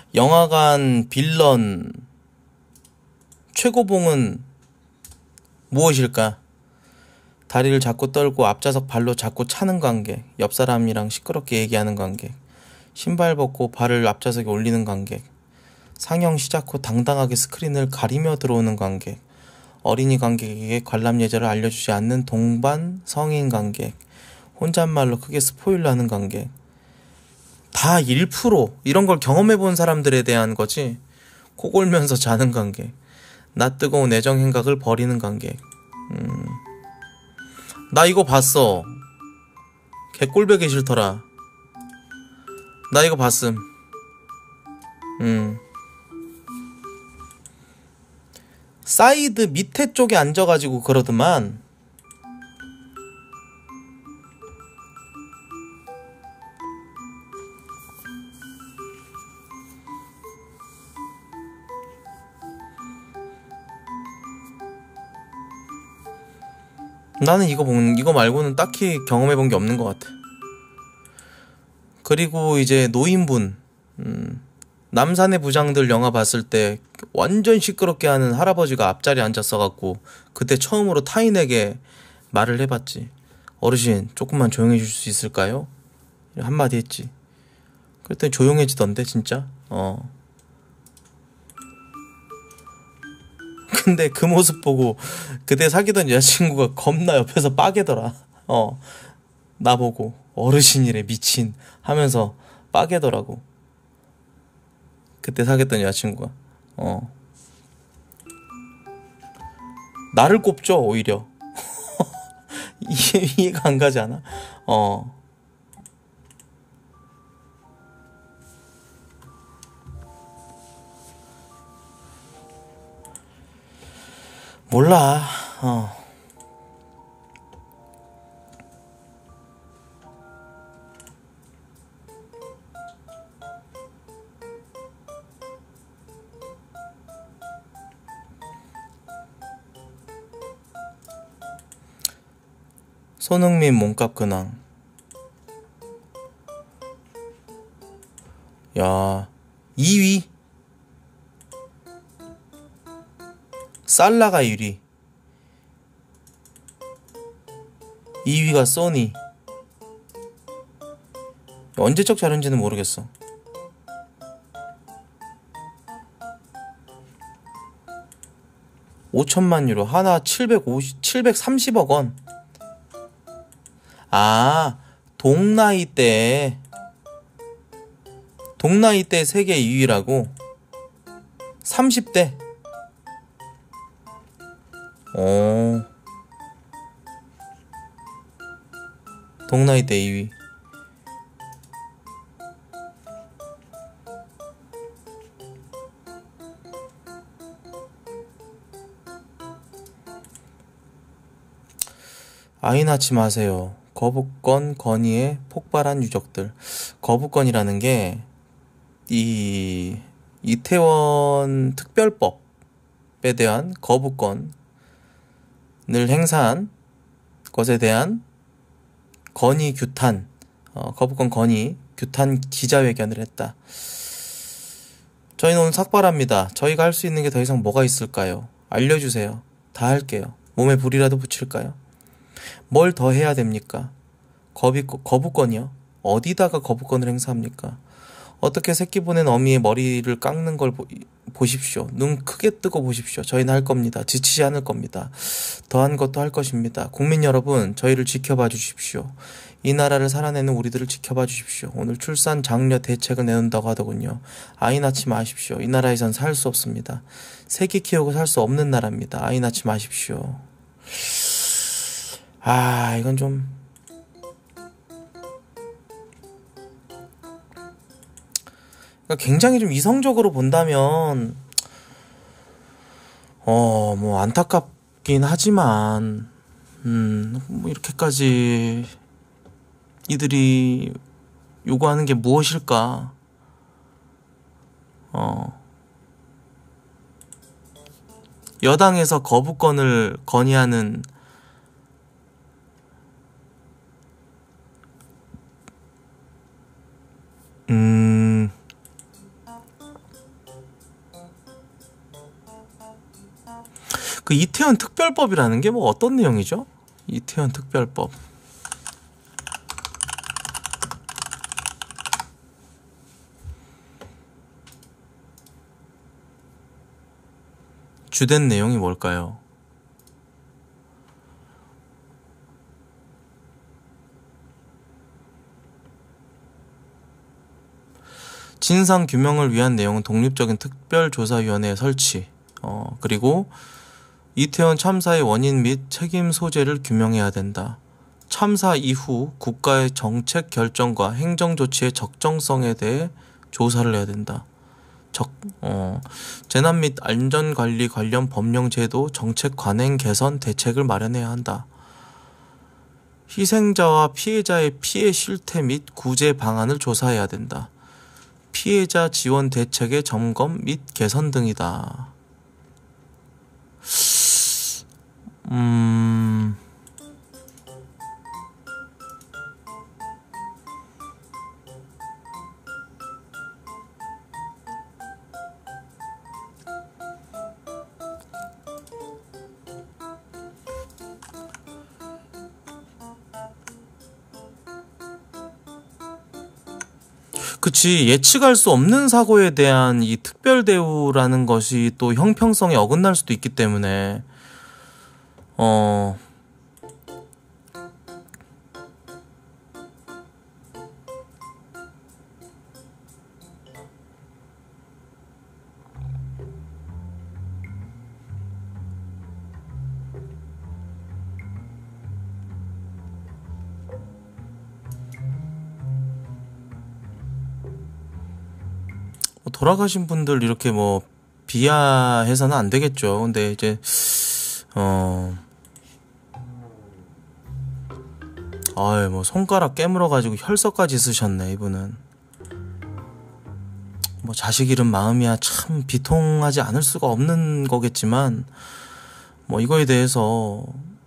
영화관 빌런 최고봉은 무엇일까? 다리를 자꾸 떨고 앞좌석 발로 자꾸 차는 관객, 옆 사람이랑 시끄럽게 얘기하는 관객, 신발 벗고 발을 앞좌석에 올리는 관객, 상영 시작 후 당당하게 스크린을 가리며 들어오는 관객, 어린이 관객에게 관람 예절을 알려주지 않는 동반 성인 관객, 혼잣말로 크게 스포일러하는 관객. 다 1% 이런 걸 경험해본 사람들에 대한 거지. 코 골면서 자는 관객, 나 뜨거운 애정 행각을 버리는 관객. 나 이거 봤어. 개꼴보기 싫더라. 나 이거 봤음. 사이드 밑에 쪽에 앉아가지고 그러더만. 나는 이거 말고는 딱히 경험해본 게 없는 것 같아. 그리고 이제 노인분, 남산의 부장들 영화 봤을 때 완전 시끄럽게 하는 할아버지가 앞자리에 앉았어갖고 그때 처음으로 타인에게 말을 해봤지. 어르신, 조금만 조용해 주실 수 있을까요? 한마디 했지. 그랬더니 조용해지던데 진짜. 근데 그 모습 보고 그때 사귀던 여자친구가 겁나 옆에서 빠개더라. 나보고 어르신이래 미친 하면서 빠개더라고. 그때 사귀었던 여자친구가. 나를 꼽죠 오히려. 이해가 안 가지 않아? 몰라. 손흥민 몸값 근황. 야, 2위 살라가 1위, 2위가 소니. 언제적 자료인지는 모르겠어. $5천만 유로, 하나 730억 원. 아, 동나이 때 세계 2위라고. 30대. 동나이 때 2위. 아이 낳지 마세요. 거부권 건의에 폭발한 유족들. 거부권이라는 게 이 이태원 특별법에 대한 거부권을 행사한 것에 대한 건의 규탄, 거부권 건의 규탄 기자회견을 했다. 저희는 오늘 삭발합니다. 저희가 할 수 있는 게 더 이상 뭐가 있을까요? 알려주세요. 다 할게요. 몸에 불이라도 붙일까요? 뭘 더 해야 됩니까? 거부권이요? 어디다가 거부권을 행사합니까? 어떻게 새끼 보낸 어미의 머리를 깎는 걸 보십시오. 눈 크게 뜨고 보십시오. 저희는 할 겁니다. 지치지 않을 겁니다. 더한 것도 할 것입니다. 국민 여러분, 저희를 지켜봐 주십시오. 이 나라를 살아내는 우리들을 지켜봐 주십시오. 오늘 출산 장려 대책을 내놓는다고 하더군요. 아이 낳지 마십시오. 이 나라에선 살 수 없습니다. 새끼 키우고 살 수 없는 나라입니다. 아이 낳지 마십시오. 이건 좀 굉장히 좀 이성적으로 본다면 뭐 안타깝긴 하지만 뭐 이렇게까지 이들이 요구하는 게 무엇일까? 여당에서 거부권을 건의하는 그 이태원 특별법이라는 게 뭐 어떤 내용이죠? 이태원 특별법. 주된 내용이 뭘까요? 진상 규명을 위한 내용은 독립적인 특별조사위원회 설치, 그리고 이태원 참사의 원인 및 책임 소재를 규명해야 된다. 참사 이후 국가의 정책 결정과 행정 조치의 적정성에 대해 조사를 해야 된다. 재난 및 안전관리 관련 법령 제도, 정책 관행 개선 대책을 마련해야 한다. 희생자와 피해자의 피해 실태 및 구제 방안을 조사해야 된다. 피해자 지원 대책의 점검 및 개선 등이다. 그치, 예측할 수 없는 사고에 대한 이 특별 대우라는 것이 또 형평성에 어긋날 수도 있기 때문에 돌아가신 분들 이렇게 뭐 비하해서는 안 되겠죠. 근데 이제 아유, 뭐 손가락 깨물어 가지고 혈서까지 쓰셨네 이분은. 뭐 자식 잃은 마음이야 참 비통하지 않을 수가 없는 거겠지만 뭐 이거에 대해서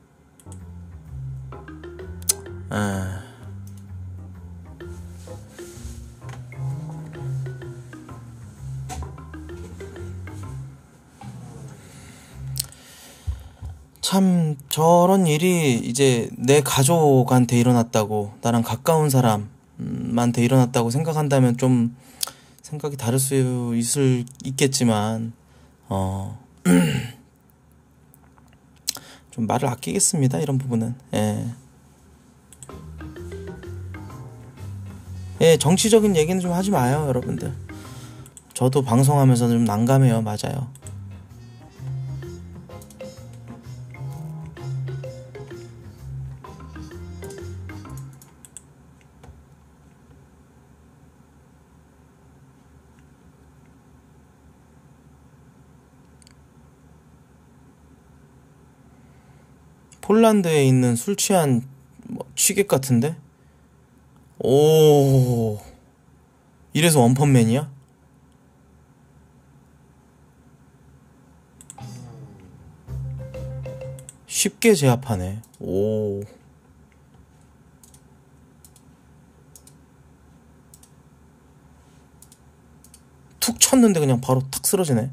참 저런 일이 이제 내 가족한테 일어났다고, 나랑 가까운 사람한테 일어났다고 생각한다면 좀 생각이 다를 수 있겠지만 좀 말을 아끼겠습니다. 이런 부분은. 정치적인 얘기는 좀 하지 마요, 여러분들. 저도 방송하면서 좀 난감해요. 맞아요. 폴란드에 있는 술 취한 취객 같은데? 오, 이래서 원펀맨이야? 쉽게 제압하네. 오, 툭 쳤는데 그냥 바로 탁 쓰러지네.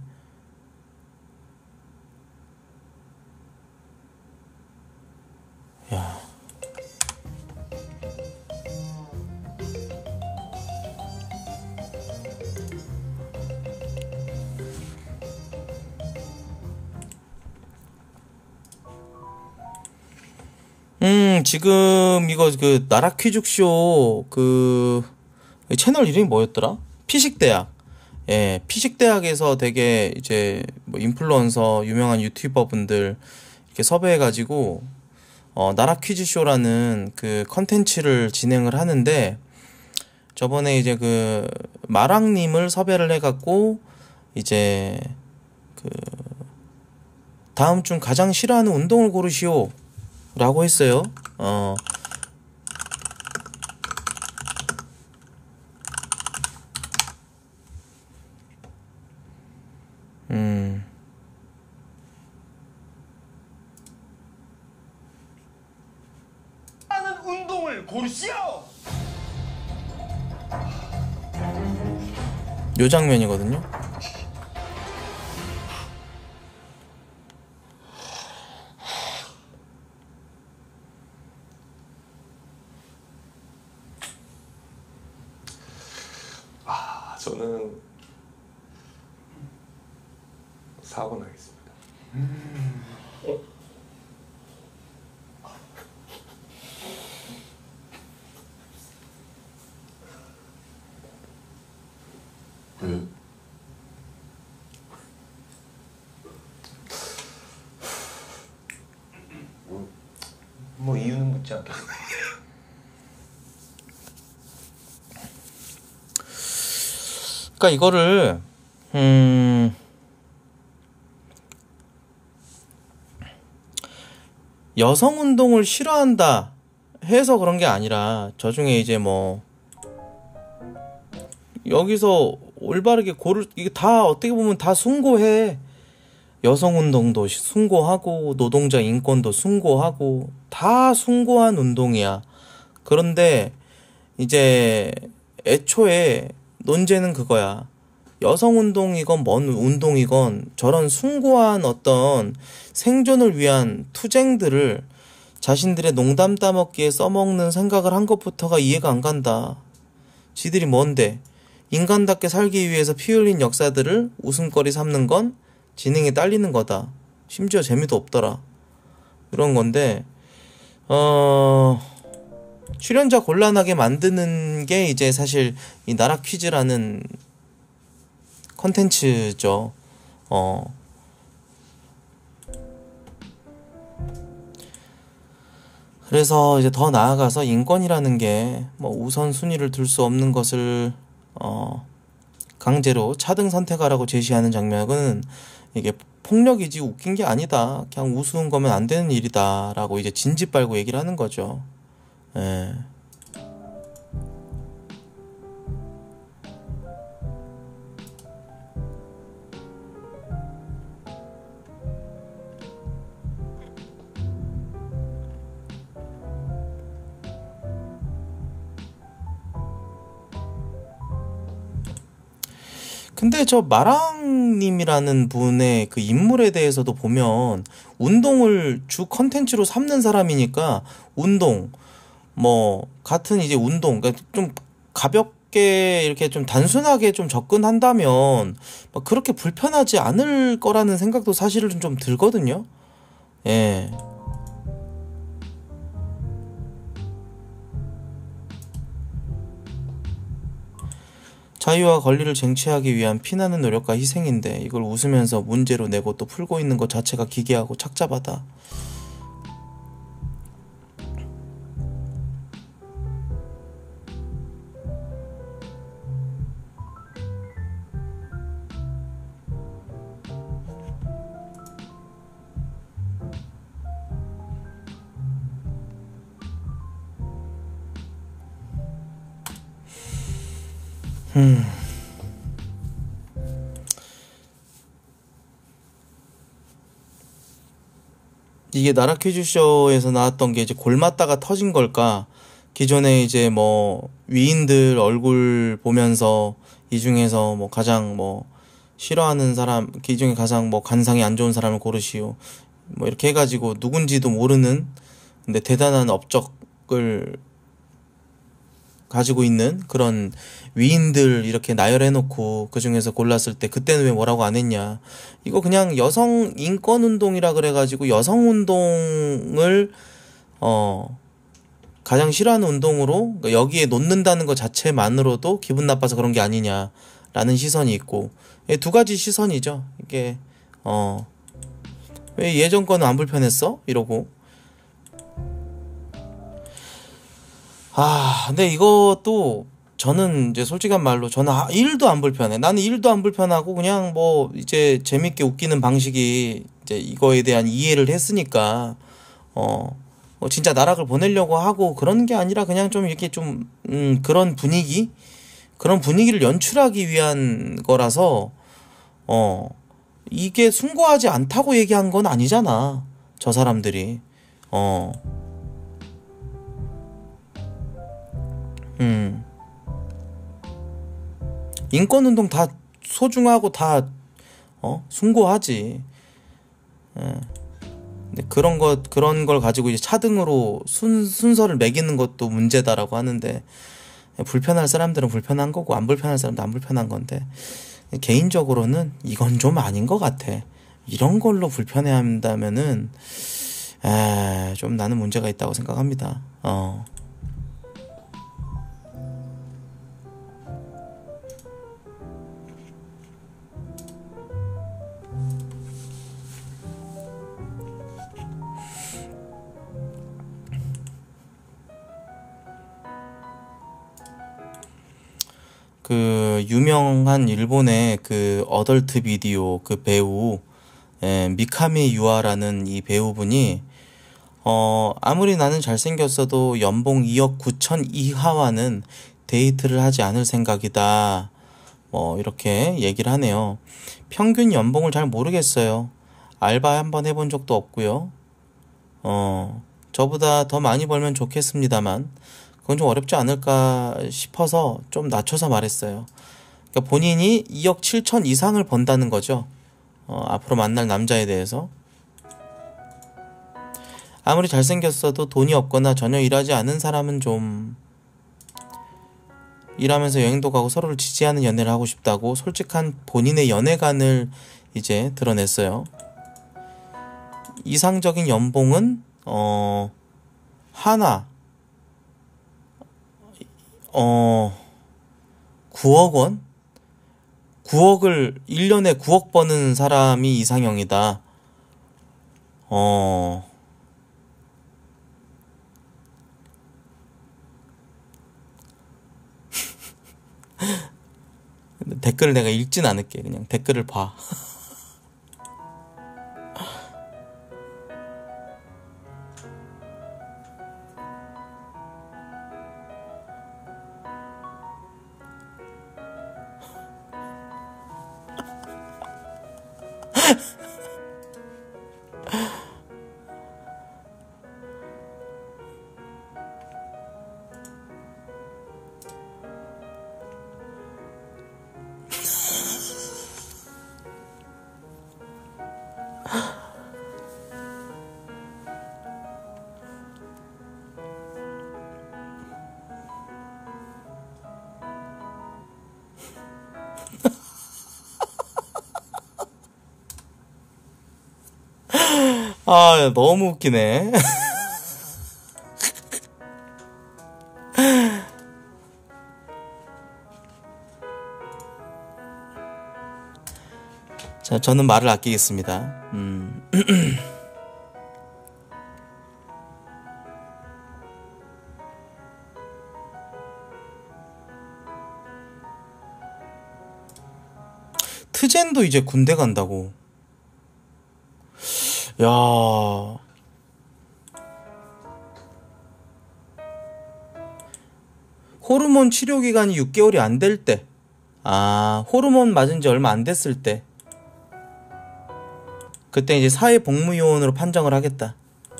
야, 지금 이거 그 나라 퀴즈쇼 그 채널 이름이 뭐였더라? 피식대학. 피식대학에서 되게 이제 뭐 인플루언서, 유명한 유튜버분들 이렇게 섭외해가지고 나라 퀴즈쇼라는 그 컨텐츠를 진행을 하는데, 저번에 이제 그 마랑님을 섭외를 해갖고 이제 그 다음 중 가장 싫어하는 운동을 고르시오 라고 했어요. 하는 운동을 고르시오. 요 장면이거든요. 저는 4번 하겠습니다. 왜? 뭐 이유는 묻지 않겠습니다. 그러니까 이거를 여성 운동을 싫어한다 해서 그런 게 아니라 저 중에 이제 뭐 여기서 올바르게 고를 이게 다 어떻게 보면 다 숭고해. 여성 운동도 숭고하고 노동자 인권도 숭고하고 다 숭고한 운동이야. 그런데 이제 애초에 논제는 그거야. 여성 운동이건 뭔 운동이건 저런 숭고한 어떤 생존을 위한 투쟁들을 자신들의 농담 따먹기에 써먹는 생각을 한 것부터가 이해가 안 간다. 지들이 뭔데? 인간답게 살기 위해서 피 흘린 역사들을 웃음거리 삼는 건 지능이 딸리는 거다. 심지어 재미도 없더라. 이런 건데 출연자 곤란하게 만드는 게 이제 사실 이 나라 퀴즈라는 컨텐츠죠. 그래서 이제 더 나아가서 인권이라는 게 뭐 우선순위를 둘 수 없는 것을 강제로 차등 선택하라고 제시하는 장면은 이게 폭력이지 웃긴 게 아니다. 그냥 우스운 거면 안 되는 일이다. 라고 이제 진지 빨고 얘기를 하는 거죠. 예. 근데 저 마랑님이라는 분의 그 인물에 대해서도 보면 운동을 주 컨텐츠로 삼는 사람이니까 운동 뭐 같은 이제 운동 그러니까 좀 가볍게 이렇게 좀 단순하게 좀 접근한다면 막 그렇게 불편하지 않을 거라는 생각도 사실은 좀 들거든요. 예. 자유와 권리를 쟁취하기 위한 피나는 노력과 희생인데 이걸 웃으면서 문제로 내고 또 풀고 있는 것 자체가 기괴하고 착잡하다. 이게 나라 퀴즈쇼에서 나왔던 게 이제 골맞다가 터진 걸까? 기존에 이제 뭐 위인들 얼굴 보면서 이 중에서 뭐 가장 뭐 싫어하는 사람, 이 중에 가장 뭐 간상이 안 좋은 사람을 고르시오. 뭐 이렇게 해가지고 누군지도 모르는 근데 대단한 업적을 가지고 있는 그런 위인들 이렇게 나열해놓고 그 중에서 골랐을 때 그때는 왜 뭐라고 안 했냐. 이거 그냥 여성 인권 운동이라 그래가지고 여성 운동을 가장 싫어하는 운동으로 그러니까 여기에 놓는다는 것 자체만으로도 기분 나빠서 그런 게 아니냐라는 시선이 있고 두 가지 시선이죠. 이게 왜 예전 거는 안 불편했어? 이러고 근데 이것도 저는 이제 솔직한 말로 저는 1도 안 불편해. 나는 1도 안 불편하고 그냥 뭐 이제 재밌게 웃기는 방식이 이제 이거에 대한 이해를 했으니까 뭐 진짜 나락을 보내려고 하고 그런 게 아니라 그냥 좀 이렇게 좀 그런 분위기를 연출하기 위한 거라서 이게 숭고하지 않다고 얘기한 건 아니잖아. 저 사람들이. 인권운동 다 소중하고 다 숭고하지. 근데 그런 걸 가지고 이제 차등으로 순서를 매기는 것도 문제다라고 하는데 불편할 사람들은 불편한 거고 안 불편할 사람도 안 불편한 건데 개인적으로는 이건 좀 아닌 것 같아. 이런 걸로 불편해한다면은 좀 나는 문제가 있다고 생각합니다. 그 유명한 일본의 그 어덜트 비디오 그 배우 미카미 유아라는 이 배우분이 아무리 나는 잘생겼어도 연봉 2억 9천 이하와는 데이트를 하지 않을 생각이다. 뭐 이렇게 얘기를 하네요. 평균 연봉을 잘 모르겠어요. 알바 한번 해본 적도 없고요. 저보다 더 많이 벌면 좋겠습니다만 그건 좀 어렵지 않을까 싶어서 좀 낮춰서 말했어요. 그러니까 본인이 2억 7천 이상을 번다는 거죠. 앞으로 만날 남자에 대해서. 아무리 잘생겼어도 돈이 없거나 전혀 일하지 않은 사람은 좀 일하면서 여행도 가고 서로를 지지하는 연애를 하고 싶다고 솔직한 본인의 연애관을 이제 드러냈어요. 이상적인 연봉은 하나 9억 원? 9억을 1년에 9억 버는 사람이 이상형이다. 댓글을 내가 읽진 않을게. 그냥 댓글을 봐. 아, 너무 웃기네. 자, 저는 말을 아끼겠습니다. 트젠도 이제 군대 간다고. 야, 호르몬 치료 기간이 6개월이 안 될 때, 호르몬 맞은 지 얼마 안 됐을 때, 그때 이제 사회복무요원으로 판정을 하겠다.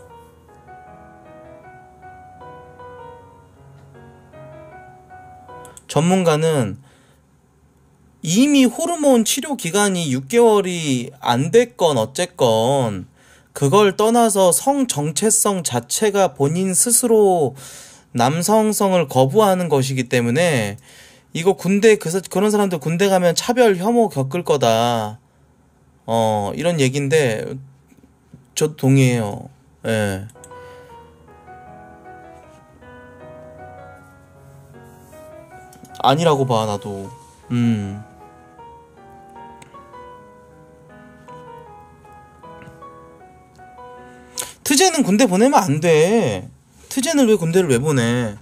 전문가는 이미 호르몬 치료 기간이 6개월이 안 됐건 어쨌건 그걸 떠나서 성 정체성 자체가 본인 스스로 남성성을 거부하는 것이기 때문에 이거 군대 그런 사람들 군대 가면 차별 혐오 겪을 거다. 이런 얘기인데 저도 동의해요. 예. 아니라고 봐 나도. 트제는 군대 보내면 안 돼. 트제는 왜 군대를 왜 보내?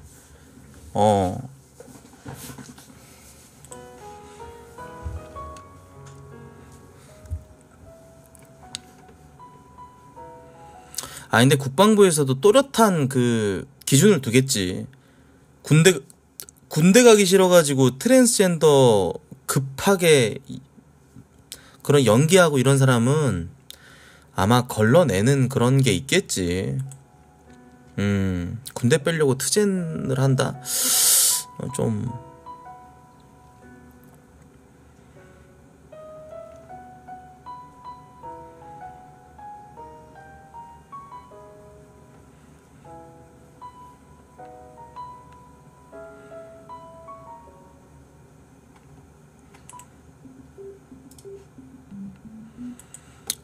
근데 국방부에서도 또렷한 그 기준을 두겠지. 군대 가기 싫어가지고 트랜스젠더 급하게 그런 연기하고 이런 사람은 아마 걸러내는 그런 게 있겠지. 군대 빼려고 트젠을 한다? 좀.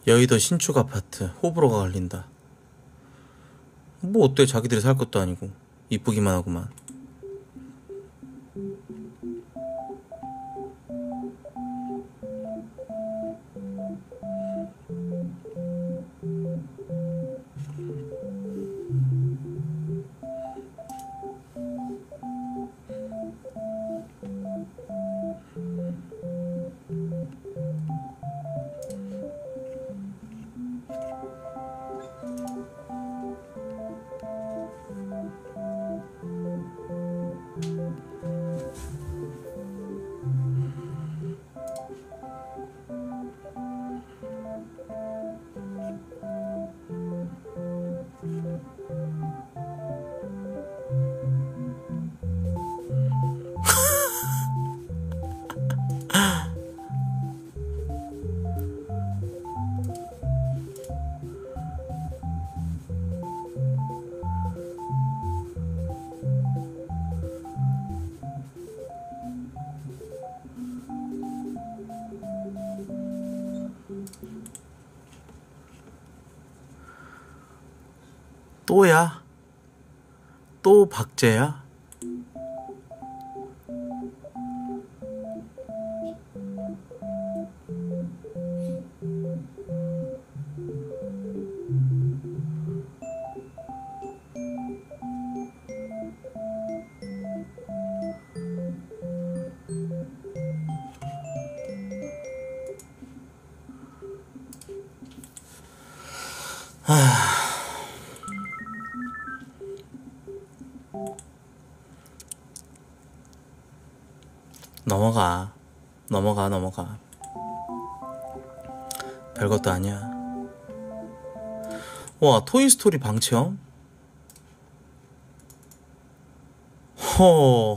여의도 신축 아파트 호불호가 갈린다. 뭐 어때, 자기들이 살 것도 아니고 이쁘기만 하구만. 또야? 또 박제야? 넘어가. 별것도 아니야. 와, 토이스토리 방체험? 허,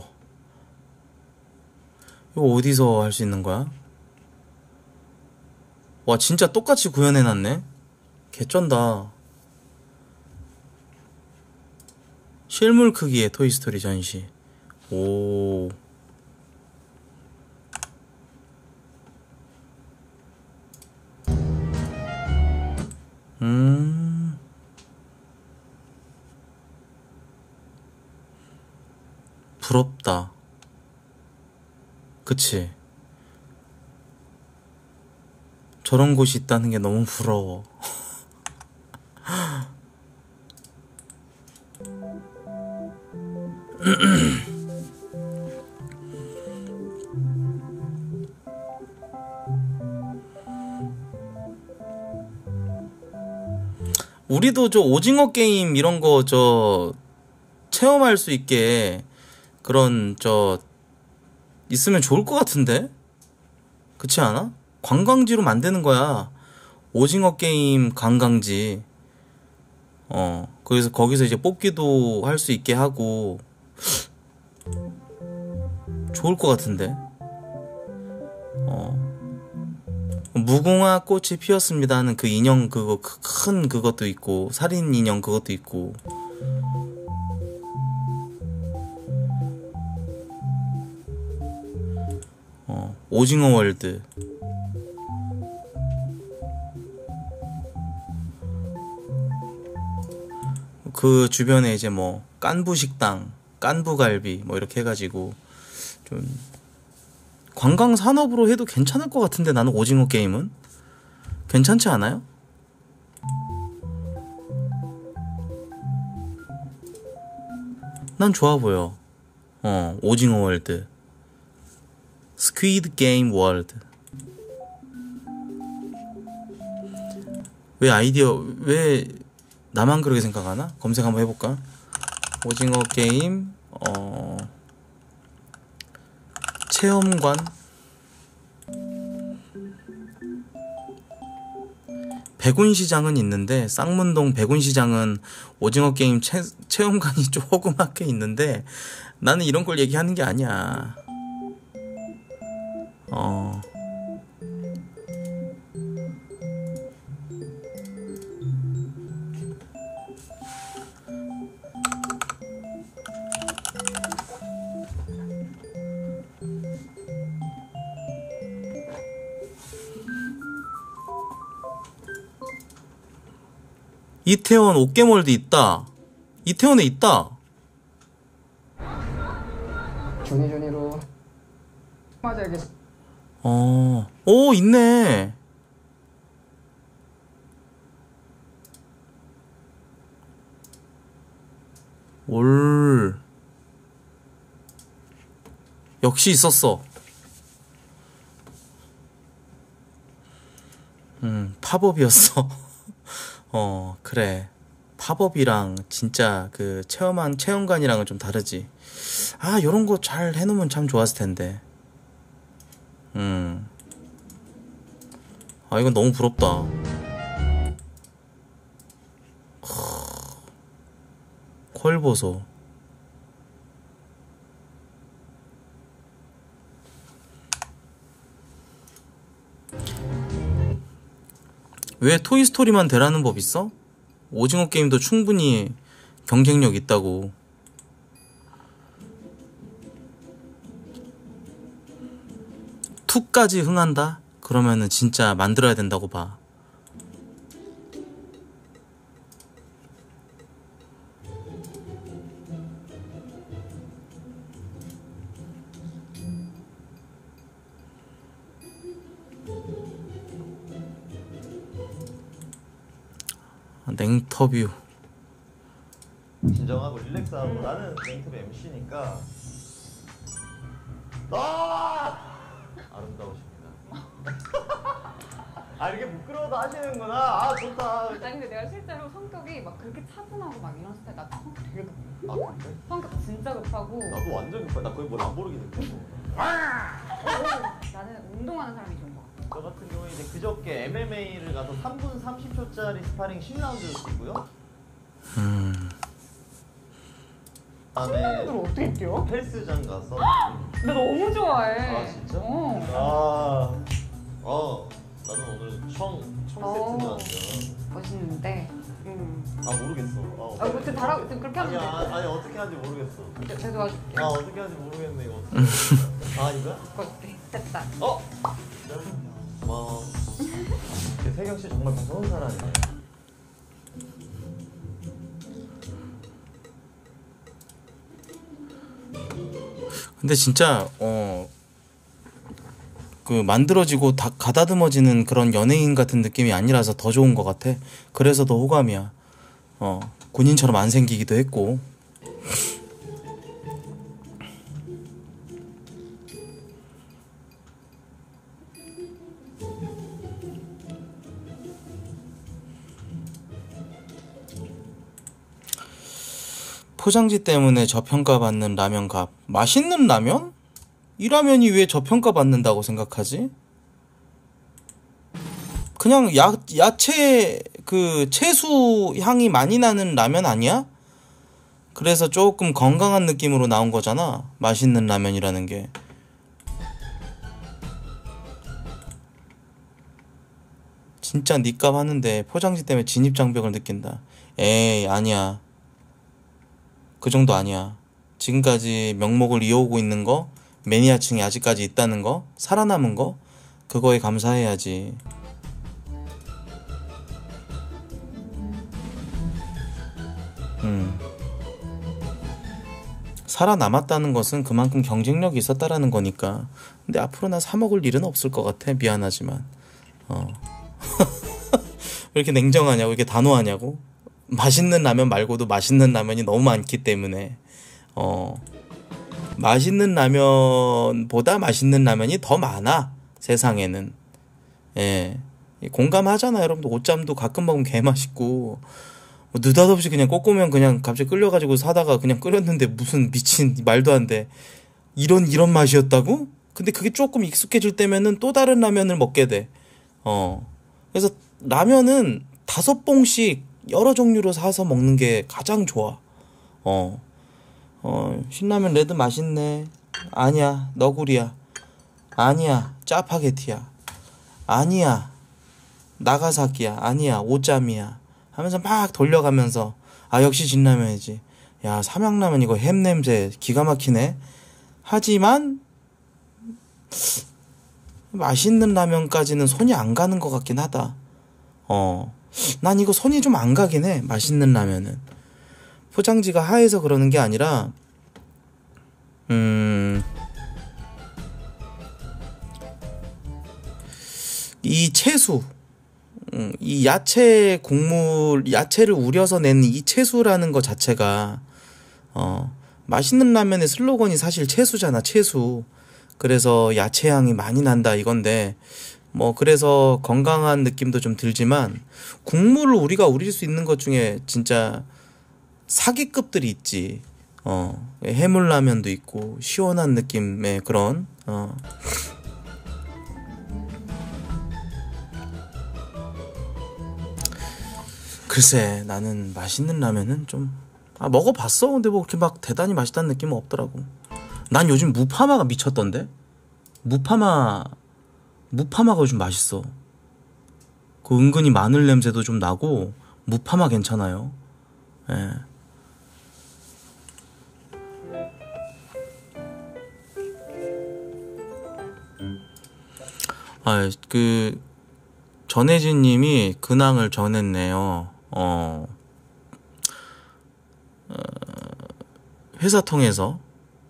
이거 어디서 할 수 있는 거야? 와, 진짜 똑같이 구현해놨네? 개쩐다. 실물 크기의 토이스토리 전시. 오. 부럽다. 그치? 저런 곳이 있다는 게 너무 부러워. 우리도 저 오징어 게임 이런 거 저 체험할 수 있게 그런 저 있으면 좋을 것 같은데? 그렇지 않아? 관광지로 만드는 거야. 오징어 게임 관광지. 그래서 거기서 이제 뽑기도 할 수 있게 하고 좋을 것 같은데. 무궁화 꽃이 피었습니다 하는 그 인형, 그거 큰 그것도 있고, 살인 인형 그것도 있고. 오징어 월드. 그 주변에 이제 뭐 깐부 식당, 깐부 갈비 뭐 이렇게 해가지고 좀 관광 산업으로 해도 괜찮을 것 같은데, 나는 오징어 게임은 괜찮지 않아요? 난 좋아 보여. 오징어 월드, 스퀴드 게임 월드. 왜 나만 그렇게 생각하나? 검색 한번 해볼까? 오징어 게임 체험관. 백운시장은 있는데, 쌍문동 백운시장은 오징어 게임 체험관이 조그맣게 있는데, 나는 이런 걸 얘기하는 게 아니야. 이태원 옥계몰드 있다. 이태원에 있다. 조니조니로 맞아야겠어. 오, 있네. 올. 역시 있었어. 팝업이었어. 그래. 팝업이랑 진짜 그 체험관이랑은 좀 다르지. 아, 요런 거 잘 해놓으면 참 좋았을 텐데. 아, 이건 너무 부럽다. 콜 보소. 왜 토이스토리만 되라는 법 있어? 오징어 게임도 충분히 경쟁력 있다고. 투까지 흥한다? 그러면은 진짜 만들어야 된다고 봐. 냉터뷰. 진정하고 릴렉스하고 나는 냉터뷰 MC니까 아름다우십니다. 아, 이렇게 부끄러워도 하시는구나. 아, 좋다. 아니 근데 내가 실제로 성격이 막 그렇게 차분하고 막 이런 스타일. 나 성격 되게 급해. 아, 그래? 성격 진짜 급하고. 나도 완전 급해. 나 거의 뭐 람보르기니. 나는 운동하는 사람이 좋은 거 같아. 저 같은 경우에 이제 그저께 MMA를 가서 3분 30초짜리 스파링 10라운드를 뛰고요. 그다음에 이걸 어떻게 뛰어? 헬스장 가서. 나 너무 좋아해. 아, 진짜? 나는 오늘 청 세트가 멋있는데. 아, 모르겠어. 지금 지금 그렇게 하면 돼. 아니 어떻게 하는지 모르겠어. 내가 도와줄게. 어떻게 하는지 모르겠네 이거. 이거야? 어때? 됐다. 고마워. 태경 씨 정말 무서운 사람이네. 근데 진짜 그 만들어지고 다 가다듬어지는 그런 연예인 같은 느낌이 아니라서 더 좋은 것 같아. 그래서 더 호감이야. 군인처럼 안 생기기도 했고. 포장지 때문에 저평가받는 라면 값. 맛있는 라면? 이 라면이 왜 저평가받는다고 생각하지? 그냥 야채 그 채수 향이 많이 나는 라면 아니야? 그래서 조금 건강한 느낌으로 나온 거잖아. 맛있는 라면이라는 게. 진짜 니값 하는데 포장지 때문에 진입장벽을 느낀다. 에이, 아니야. 그 정도 아니야. 지금까지 명목을 이어오고 있는 거, 매니아층이 아직까지 있다는 거, 살아남은 거, 그거에 감사해야지. 살아남았다는 것은 그만큼 경쟁력이 있었다라는 거니까. 근데 앞으로 나 사 먹을 일은 없을 것 같아. 미안하지만. 왜 이렇게 냉정하냐고, 이렇게 단호하냐고. 맛있는 라면 말고도 맛있는 라면이 너무 많기 때문에 맛있는 라면보다 맛있는 라면이 더 많아, 세상에는. 예, 공감하잖아. 여러분들 옷잠도 가끔 먹으면 개맛있고, 느닷없이 그냥 꼬꼬면 그냥 갑자기 끌려가지고 사다가 그냥 끓였는데 무슨 미친 말도 안 돼. 이런 맛이었다고? 근데 그게 조금 익숙해질 때면은 또 다른 라면을 먹게 돼. 그래서 라면은 5봉씩 여러 종류로 사서 먹는 게 가장 좋아. 신라면 레드 맛있네. 아니야, 너구리야. 아니야, 짜파게티야. 아니야, 나가사키야. 아니야, 오짬이야. 하면서 막 돌려가면서, 아, 역시 진라면이지. 야, 삼양라면 이거 햄 냄새 기가 막히네. 하지만 맛있는 라면까지는 손이 안 가는 것 같긴 하다. 난 이거 손이 좀 안 가긴 해. 맛있는 라면은. 포장지가 하얘서 그러는 게 아니라 이 채수, 이 야채 국물, 야채를 우려서 낸 이 채수라는 것 자체가 맛있는 라면의 슬로건이 사실 채수잖아, 채수. 그래서 야채 향이 많이 난다 이건데, 뭐 그래서 건강한 느낌도 좀 들지만, 국물을 우리가 우릴 수 있는 것 중에 진짜 사기급들이 있지. 해물라면도 있고 시원한 느낌의 그런 글쎄, 나는 맛있는 라면은 좀 먹어봤어. 근데 뭐 그렇게 막 대단히 맛있다는 느낌은 없더라고. 난 요즘 무파마가 미쳤던데. 무파마가 요즘 맛있어. 그 은근히 마늘 냄새도 좀 나고 무파마 괜찮아요. 예. 그 전혜진 님이 근황을 전했네요. 회사 통해서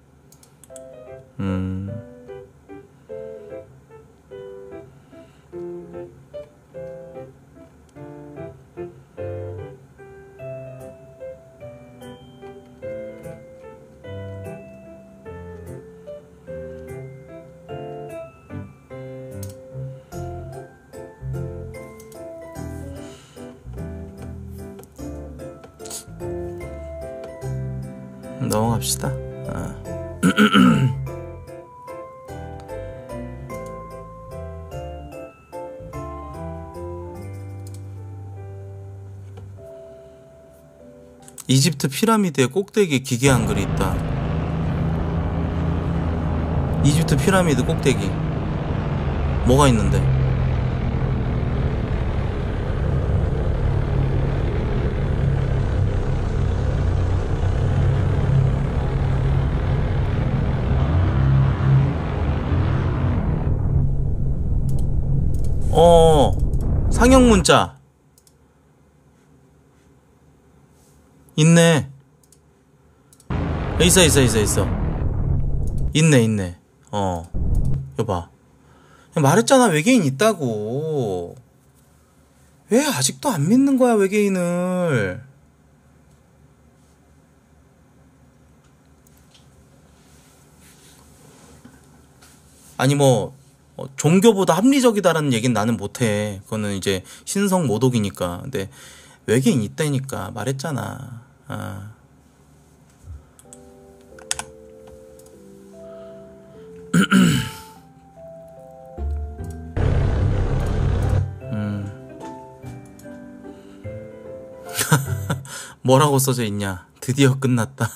넘어갑시다. 이집트 피라미드의 꼭대기에 기계 한글이 있다. 이집트 피라미드 꼭대기 뭐가 있는데? 상형 문자 있네. 있어. 있네. 여봐. 말했잖아, 외계인 있다고. 왜 아직도 안 믿는 거야, 외계인을. 아니 뭐 종교보다 합리적이다라는 얘기는 나는 못해. 그거는 이제 신성 모독이니까. 근데 외계인 있다니까 말했잖아. 뭐라고 써져 있냐? 드디어 끝났다.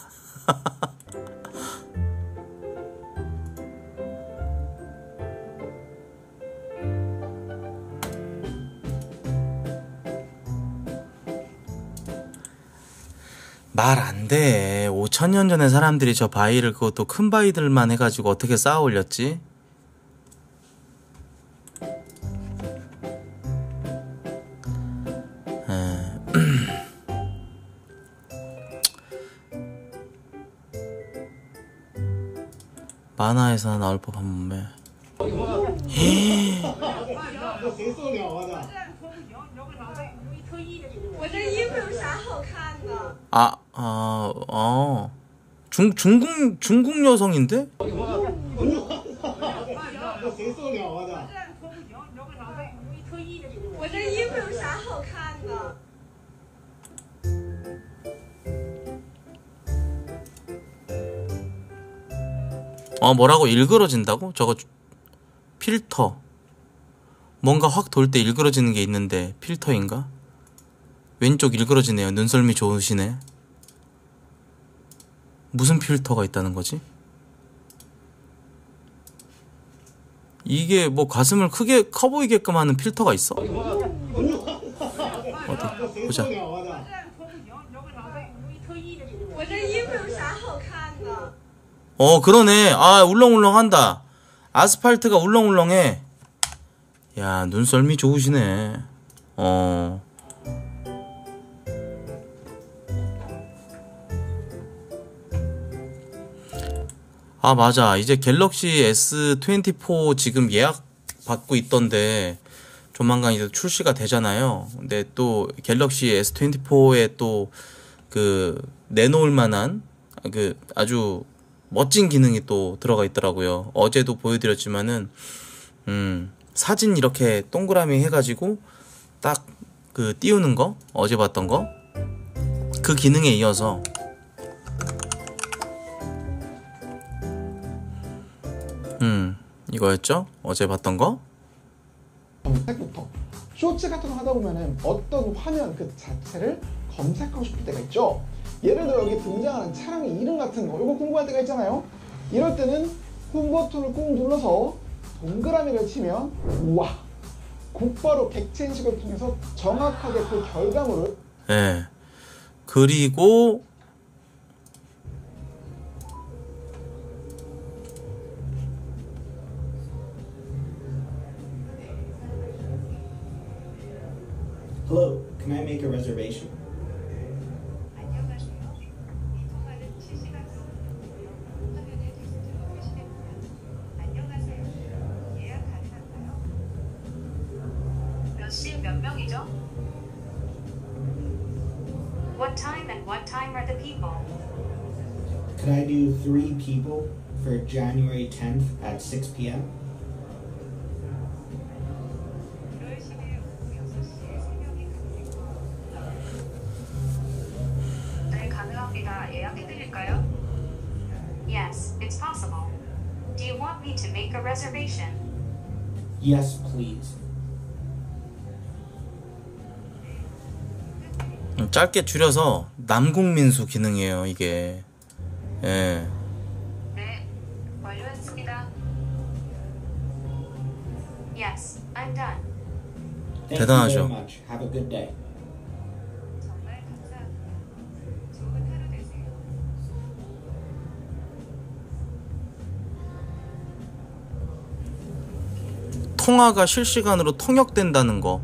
말 안 돼. 5,000년 전에 사람들이 저 바위를, 그것도 큰 바위들만 해가지고 어떻게 쌓아 올렸지? 만화에서나 나올 법한 몸매. 중국 여성인데? 뭐라고? 일그러진다고? 저거 필터. 뭔가 확 돌 때 일그러지는 게 있는데 필터인가? 왼쪽 일그러지네요. 눈썰미 좋으시네. 무슨 필터가 있다는 거지? 이게 뭐 가슴을 커 보이게끔 하는 필터가 있어? 어디 보자. 그러네. 울렁울렁한다. 아스팔트가 울렁울렁해. 야, 눈썰미 좋으시네. 아, 맞아. 이제 갤럭시 S24 지금 예약 받고 있던데 조만간 이제 출시가 되잖아요. 근데 또 갤럭시 S24에 또 그 내놓을 만한 그 아주 멋진 기능이 또 들어가 있더라고요. 어제도 보여드렸지만은 사진 이렇게 동그라미 해가지고 딱 그 띄우는 거, 어제 봤던 거, 그 기능에 이어서 이거였죠? 어제 봤던 거. 검색부터 쇼츠 같은 거 하다 보면은 어떤 화면 그 자체를 검색하고 싶을 때가 있죠. 예를 들어 여기 등장하는 차량의 이름 같은 거 이거 공부할 때가 있잖아요. 이럴 때는 홈 버튼을 꾹 눌러서 동그라미를 치면 우와 곧바로 객체 인식을 통해서 정확하게 그 결과물을 예. 그리고 Hello, can I make a reservation? 안녕하세요. 이 통화는 실시간 화면에 텍스트로 표시됩니다. 안녕하세요. 예약 가능한가요? 몇 시 몇 명이죠? What time and what time are the people? Could I do 3 people for January 10th at 6 p.m.? 10시에 오후 6시에 3명이 가능해요. 네, 가능합니다. 예약해드릴까요? Yes, it's possible. Do you want me to make a reservation? Yes, please. 짧게 줄여서 남궁민수 기능이에요, 이게. 예. 네, 완료했습니다. Yes, I'm done. Thank 대단하죠. you very much. Have a good day. 정말 감사합니다. 좋은 하루 되세요. 통화가 실시간으로 통역된다는 거.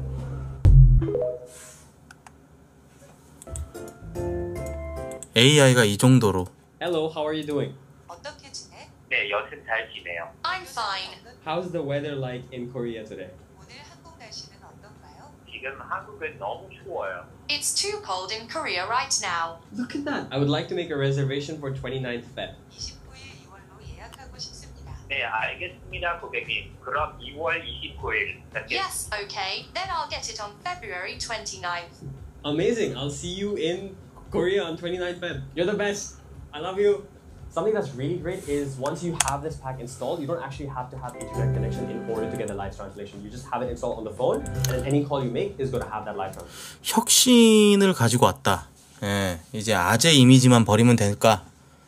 AI가 이 정도로. Hello, how are you doing? 어떻게 지내? 네, 여튼 잘 지내요. I'm fine. How's the weather like in Korea today? 오늘 한국 날씨는 어떤가요? 지금 한국은 너무 추워요. It's too cold in Korea right now. Look at that. I would like to make a reservation for 29th Feb. 29일 2월로 예약하고 싶습니다. 네, 알겠습니다, 고객님. 그럼 2월 29일. Yes, okay. Then I'll get it on February 29th. Amazing. I'll see you in Korea on 29th Feb. You're the best. I love you. Something that's really great is once you have this pack installed, you don't actually have to have internet connection in order to get the live translation. You just have it installed on the phone, and any call you make is going to have that live translation. 혁신을 가지고 왔다. 예, 이제 아재 이미지만 버리면 될까?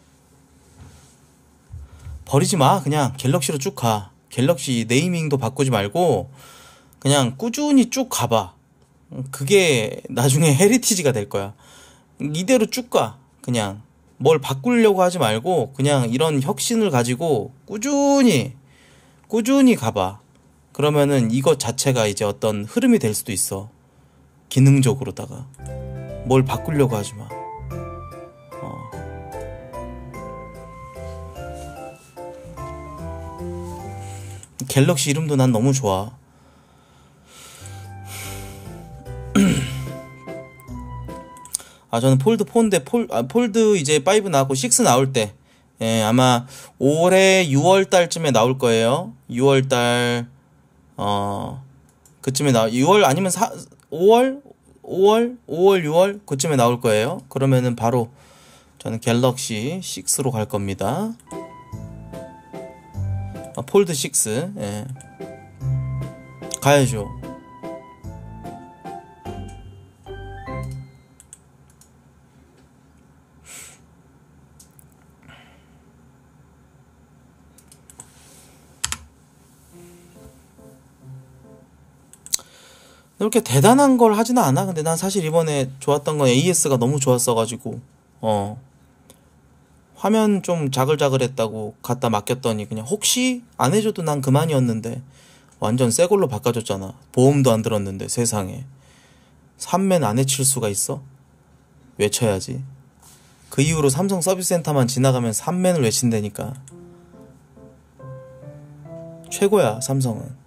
버리지 마. 그냥 갤럭시로 쭉 가. 갤럭시 네이밍도 바꾸지 말고 그냥 꾸준히 쭉 가봐. 그게 나중에 헤리티지가 될 거야. 이대로 쭉 가. 그냥 뭘 바꾸려고 하지 말고 그냥 이런 혁신을 가지고 꾸준히 가봐. 그러면은 이것 자체가 이제 어떤 흐름이 될 수도 있어. 기능적으로다가 뭘 바꾸려고 하지 마. 갤럭시 이름도 난 너무 좋아. 아, 저는 폴드 4인데 폴드 이제 5 나왔고 6 나올 때, 예, 아마 올해 6월 달쯤에 나올 거예요. 6월 달 그쯤에 6월 아니면 5월 6월 그쯤에 나올 거예요. 그러면은 바로 저는 갤럭시 6로 갈 겁니다. 폴드 6. 예. 가야죠. 이렇게 대단한 걸 하지는 않아. 근데 난 사실 이번에 좋았던 건 AS가 너무 좋았어가지고 화면 좀 자글자글했다고 갖다 맡겼더니 그냥 혹시 안 해줘도 난 그만이었는데 완전 새 걸로 바꿔줬잖아. 보험도 안 들었는데 세상에. 3맨 안 해칠 수가 있어? 외쳐야지. 그 이후로 삼성 서비스 센터만 지나가면 3맨을 외친다니까. 최고야, 삼성은.